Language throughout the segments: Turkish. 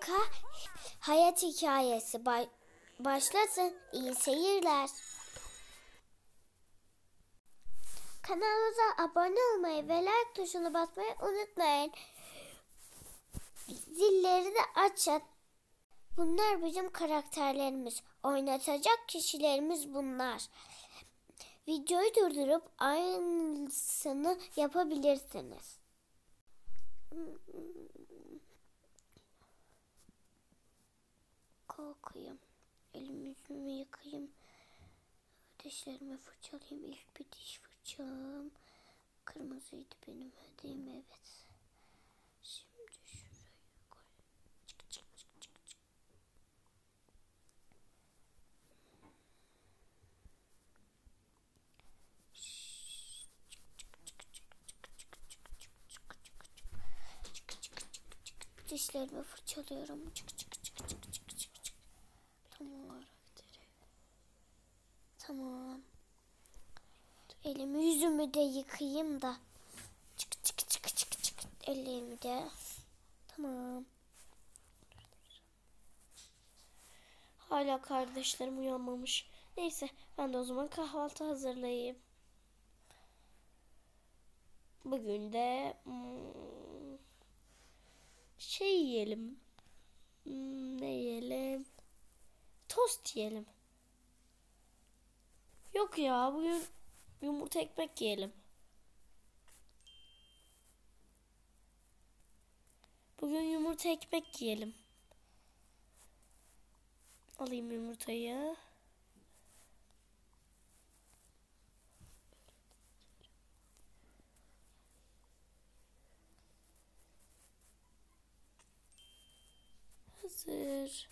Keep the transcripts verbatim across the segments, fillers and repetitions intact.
Ka hayat hikayesi ba başlasın. İyi seyirler. Kanalımıza abone olmayı ve like tuşuna basmayı unutmayın. Zilleri de açın. Bunlar bizim karakterlerimiz. Oynatacak kişilerimiz bunlar. Videoyu durdurup aynısını yapabilirsiniz. Kalkayım. Elimi yüzümü yıkayayım. Dişlerimi fırçalayayım. İlk bir diş fırçam. Kırmızıydı benim hediyem, evet. Şimdi şuraya koy. Çık çık çık çık çık. Dişlerimi fırçalıyorum. Çık çık çık çık çık çık çık. Tamam. Tamam. Elimi yüzümü de yıkayayım da. Çık çık çık çık çık. Ellerimi de. Tamam. Hala kardeşlerim uyanmamış. Neyse, ben de o zaman kahvaltı hazırlayayım. Bugün de hmm, şey yiyelim. Hmm, ne yiyelim? Tost yiyelim. Yok ya, bugün yumurta ekmek yiyelim. Bugün yumurta ekmek yiyelim. Alayım yumurtayı. Hazır.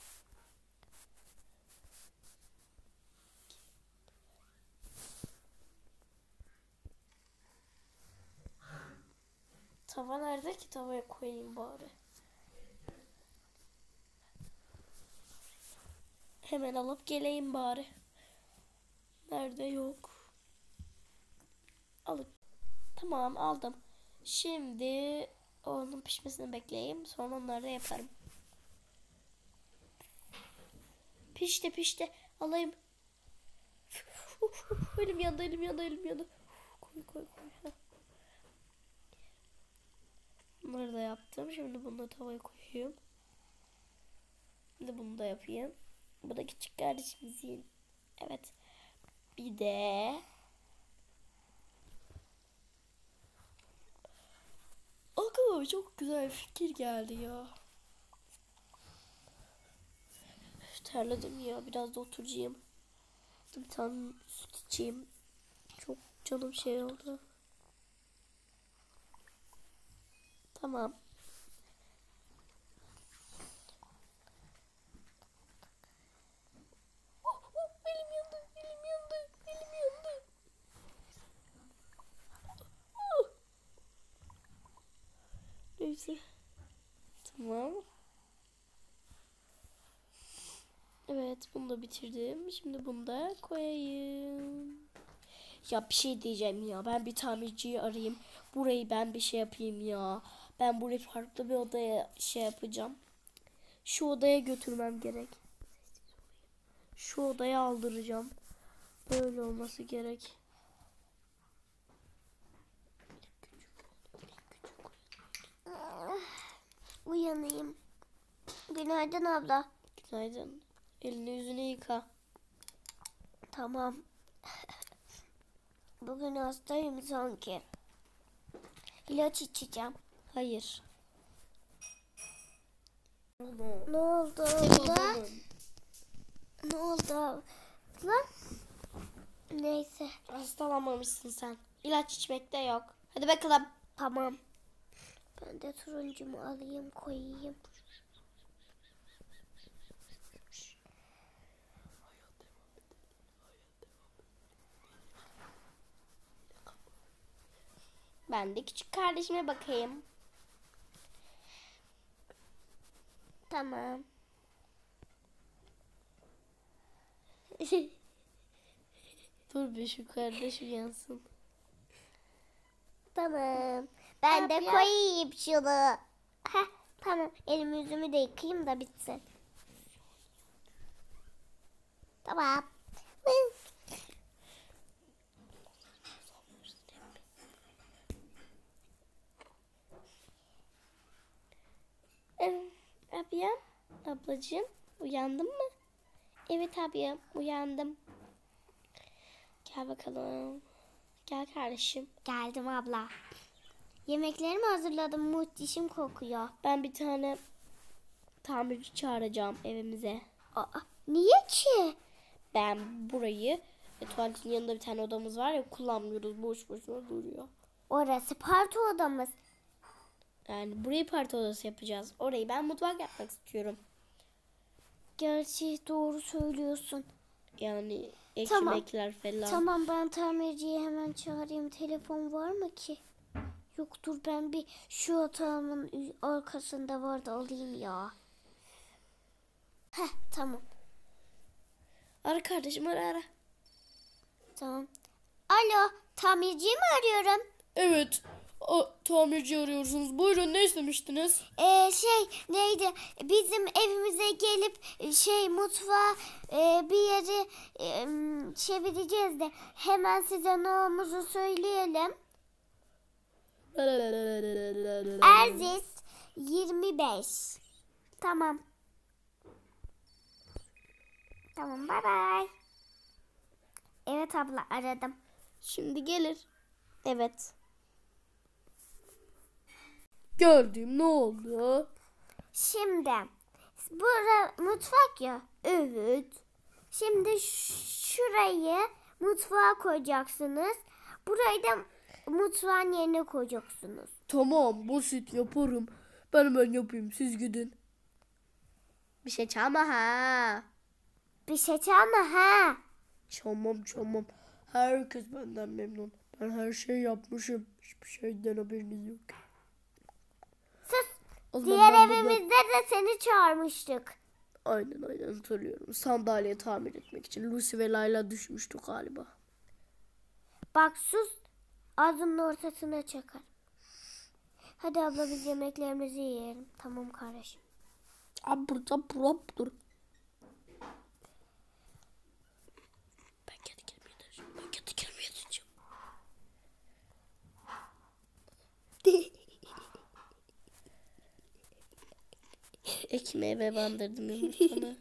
Tava nerede ki, tavaya koyayım bari. Hemen alıp geleyim bari. Nerede, yok. Alıp. Tamam, aldım. Şimdi onun pişmesini bekleyeyim. Sonra onları da yaparım. Pişti pişti. Alayım. Elim yandı, elim yandı, elim yandı. Koy koy koy. Bunları da yaptım. Şimdi bunu da tavaya koyayım. Şimdi bunu da yapayım. Bu da küçük kardeşimizin. Evet. Bir de aklıma çok güzel bir fikir geldi ya. Terledim ya. Biraz da oturacağım. Bir tane süt içeyim. Çok canım şey oldu. Tamam. Oh, oh, elim yandı, elim yandı, elim yandı. Oh. Neyse. Tamam. Evet, bunu da bitirdim. Şimdi bunu da koyayım. Ya bir şey diyeceğim ya. Ben bir tamirciyi arayayım. Burayı ben bir şey yapayım ya. Ben burayı farklı bir odaya şey yapacağım. Şu odaya götürmem gerek. Şu odaya aldıracağım. Böyle olması gerek. Uyanayım. Günaydın abla. Günaydın. Elini yüzünü yıka. Tamam. Bugün hastayım sanki. İlaç içeceğim. Hayır. Ne oldu abla? Ne oldu abla? Neyse. Hastalanmamışsın sen. İlaç içmek de yok. Hadi bakalım. Tamam. Ben de turuncumu alayım, koyayım. Ben de küçük kardeşime bakayım. Tamam. Dur bir şu kardeşim yansın. Tamam. Ben de koyayım şunu. Heh, Tamam, elimi yüzümü de yıkayayım da bitsin. Tamam. Abiyam, ablacığım uyandın mı? Evet abiyam uyandım. Gel bakalım. Gel kardeşim. Geldim abla. Yemeklerimi hazırladım. Muhteşem kokuyor. Ben bir tane tamirci çağıracağım evimize. Aa, niye ki? Ben burayı e, tuvaletin yanında bir tane odamız var ya kullanmıyoruz. Boş boşuna duruyor. Orası parti odamız. Yani burayı parti odası yapacağız. Orayı ben mutfak yapmak istiyorum. Gerçi doğru söylüyorsun. Yani Tamam. ekmekler falan. Tamam, ben tamirciyi hemen çağırayım. Telefon var mı ki? Yoktur, ben bir şu otağımın arkasında var da alayım ya. Heh, tamam. Ara kardeşim ara ara. Tamam. Alo, tamirciyi mi arıyorum? Evet. O, tamirci arıyorsunuz. Buyurun ne istemiştiniz? Ee, şey neydi? Bizim evimize gelip şey mutfağa e, bir yeri e, çevireceğiz de hemen size ne olduğumuzu söyleyelim. Erzis yirmi beş. Tamam. Tamam, bay bay. Evet abla, aradım. Şimdi gelir. Evet. Gördüm ne oldu? Şimdi bura mutfak ya. Evet. Şimdi şurayı mutfağa koyacaksınız. Burayı da mutfağın yerine koyacaksınız. Tamam basit yaparım. Ben hemen yapayım siz gidin. Bir şey çalma ha. Bir şey çalma ha. Çalmam çalmam. Herkes benden memnun. Ben her şeyi yapmışım. Hiçbir şeyden haberiniz yok. Sus. O zaman Diğer ben burada- evimizde de seni çağırmıştık. Aynen aynen hatırlıyorum. Sandalye tamir etmek için Lucy ve Layla düşmüştü galiba. Bak sus. Ağzının ortasına çakar. Hadi abla, biz yemeklerimizi yiyelim. Tamam kardeşim. Abur cabur abur. Ben kendi kendime yatacağım. Ben kendi kendime yatacağım. Ekmeğe ve bandırdım yumurtamı.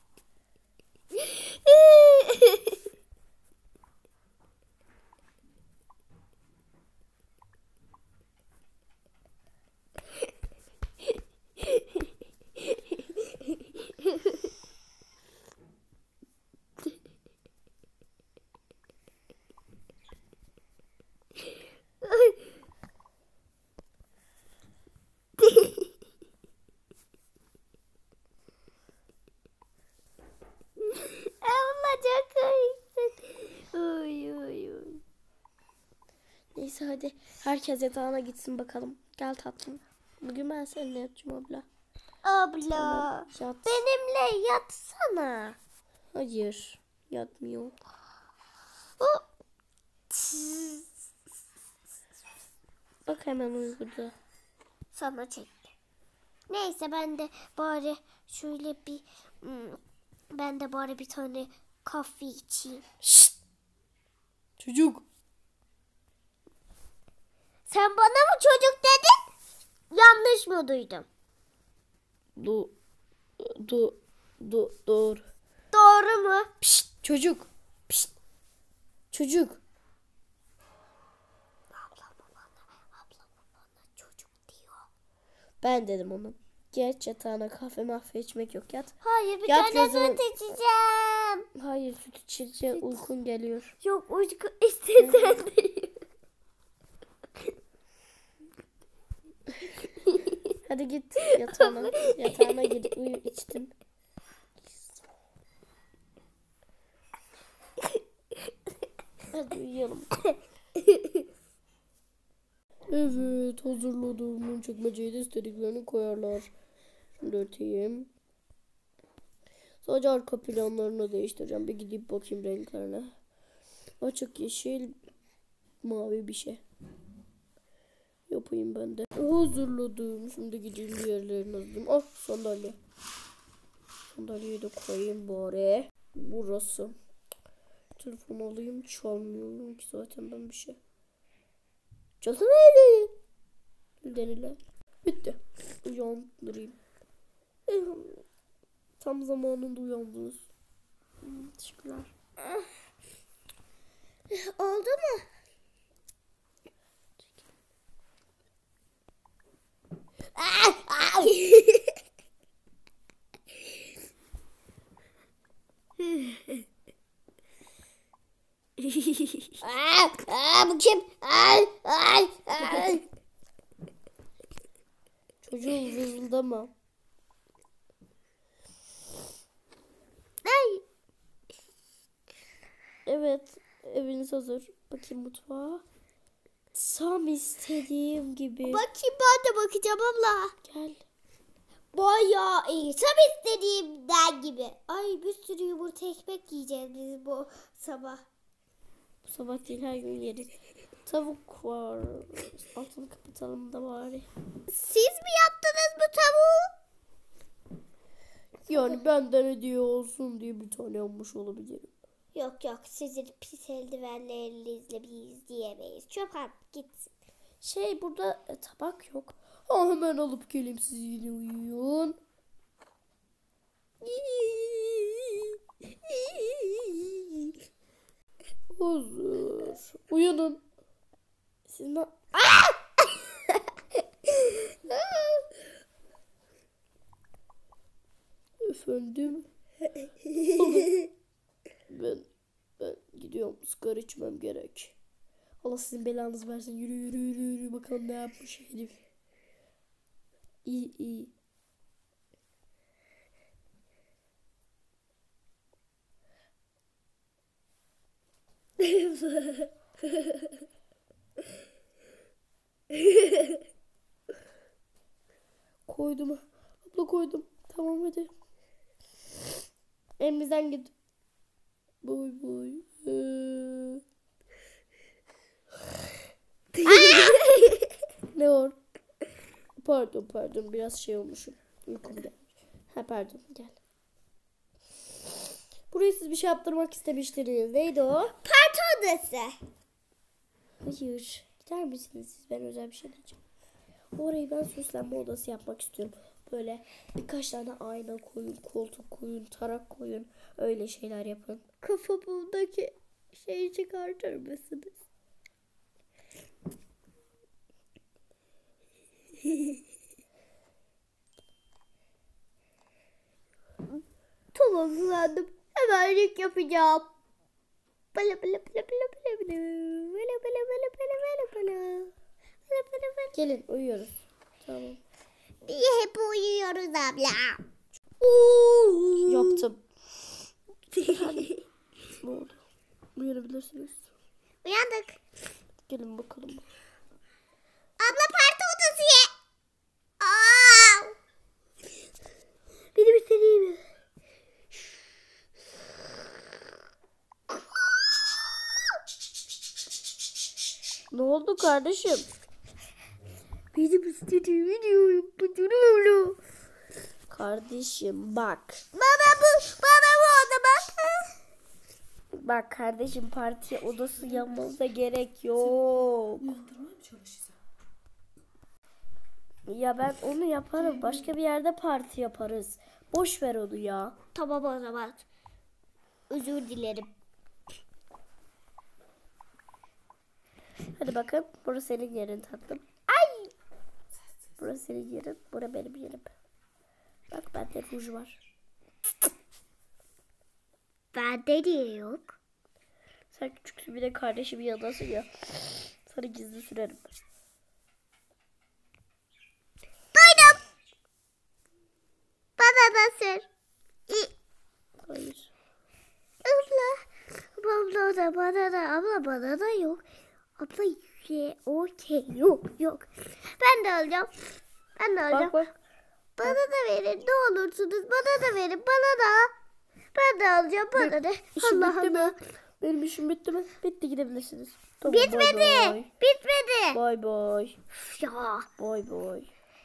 Abla çok komiksin. Oy oy oy. Neyse hadi herkes yatağına gitsin bakalım. Gel tatlım. Bugün ben seninle yatacağım abla. Abla. Tamam, yat. Benimle yatsana. Hayır yatmıyor. Bak hemen uyudu. Sana çekti. Neyse, ben de bari şöyle bir hmm, ben de bari bir tane kahve içeyim. Şşt. Çocuk. Sen bana mı çocuk dedin? Yanlış mı duydum? Du, du, du, doğru. Doğru mu? Pişt, çocuk. Pişt. Çocuk. Ablam bana, ablam bana çocuk diyor. Ben dedim onu. Geç yatağına kahve mahve içmek yok yat. Hayır, bir Yat tane gözünü- süt içeceğim. Hayır süt içince uykun geliyor. Yok, uyku istesen değil. Hadi git yatağına. Yatağına git uyu içtin. Hadi uyuyalım. Evet hazırladım. Bunun çekmeceye de istediklerini koyarlar. Şimdi örteyim. Sadece arka planlarını değiştireceğim. Bir gidip bakayım renklerine. Açık yeşil, mavi bir şey. Yok yapayım ben de. Hazırladım. Şimdi gideyim diğerlerini hazırlayayım. Ah sandalye. Sandalyeyi de koyayım bari. Burası. Telefonu alayım. Çalmıyorum ki zaten ben bir şey. Çalsana hadi. Denile. Bitti. Uyandırayım. Tam zamanında uyandınız. Hmm, teşekkürler. Oldu mu? aa, aa, bu kim? Ay, ay, ay. Çocuğum vızıldama. Ay. Evet, eviniz hazır. Bakayım mutfağa. Tam istediğim gibi. Bakayım ben de bakacağım abla. Gel. Bayağı iyi. Tam istediğimden gibi. Ay bir sürü yumurta ekmek yiyeceğiz biz bu sabah. Bu sabah değil, her gün yeriz. Tavuk var. Altını kapatalım da bari. Siz mi yaptınız bu tavuğu? Yani benden hediye olsun diye bir tane yapmış olabilirim. Yok yok sizin pis eldivenlerinizle biz diyemeyiz. Çöp at gitsin. Şey burada e, tabak yok. Ha, hemen alıp geleyim, siz yine uyuyun. Hazır. Uyanın. Siz ne... Efendim? ben ben gidiyorum. Sigara içmem gerek. Allah sizin belanızı versin. Yürü yürü yürü yürü. Bakalım ne yapmış herif. İyi iyi. Koydum. Abla koydum. Tamam hadi. Elimizden git. Boy boy. Ee... Ne var? Pardon pardon biraz şey olmuşum. Uykum gelmiş. Ha pardon gel. Buraya siz bir şey yaptırmak istemiştiniz. Neydi o? Parti odası. Hayır. Gider misiniz siz? Ben özel bir şey diyeceğim. Orayı ben süslenme odası yapmak istiyorum. Böyle birkaç tane ayna koyun, koltuk koyun, tarak koyun. Öyle şeyler yapın. Kafamdaki şeyi çıkartır mısınız? Tamam efendim. Hemenlik yapacağım. Bala bala bala bala bala bala. Bala bala bala bala bala bala. Bala bala bala. Gelin uyuyoruz. Tamam. Biz hep uyuyoruz abla. Yaptım. Ne oldu? Uyanabilirsiniz. Uyandık. Gelin bakalım. Abla parti odası ye. Aa! Benim istediğim. Ne oldu kardeşim? Benim istediğimi diyorum. Bıcırıyorum. Kardeşim bak. Bana bu, bana bu odama. Bak kardeşim, parti odası yapmamıza gerek yok. Ya ben onu yaparım. Başka bir yerde parti yaparız. Boş ver onu ya. Tamam o zaman. Özür dilerim. Hadi bakın. Burası senin yerin tatlım. Ay! Burası senin yerin. Burası benim yerim. Bak bende ruj var. Bende niye yok? Sen küçüksün, bir de kardeşimin yanındasın ya. Sana gizli sürerim. Duydum. Bana da sür. Hayır. Abla. Abla da bana da abla bana da yok. Abla ye, okey yok yok. Ben de alacağım. Ben de alacağım. Bak bak. Bana da verin ne olursunuz. Bana da verin bana da. Ben de alacağım bana da. İşim Allah bitti Allah. mi? Benim işim bitti mi? Bitti, gidebilirsiniz. Tamam, Bitmedi. Bay bay. Bitmedi. Bay bay. Üf ya. Bay bay.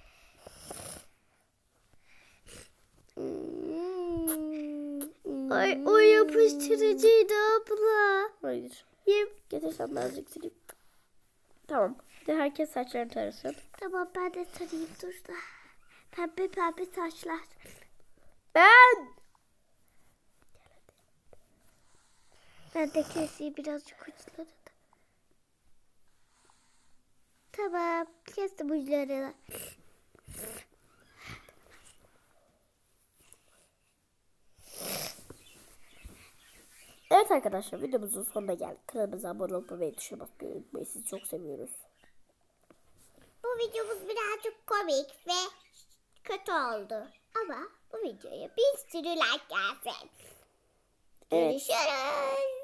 Ay o yapıştırıcıydı abla. Hayır. Yep. Getirsen ben azıcık sileyim. Tamam. Bir de herkes saçlarını tarasın. Tamam ben de tarayayım dur da. Pembe pembe saçlar. Ben. Ben de keseyim birazcık uçlarını da. Tamam kestim uçlarını. Evet arkadaşlar, videomuzun sonuna geldik. Kanalımıza abone olup ve tuşuna basmayı unutmayın. Sizi çok seviyoruz. Bu videomuz birazcık komik ve kötü oldu. Ama bu videoya bir sürü like gelsin. Evet. Görüşürüz.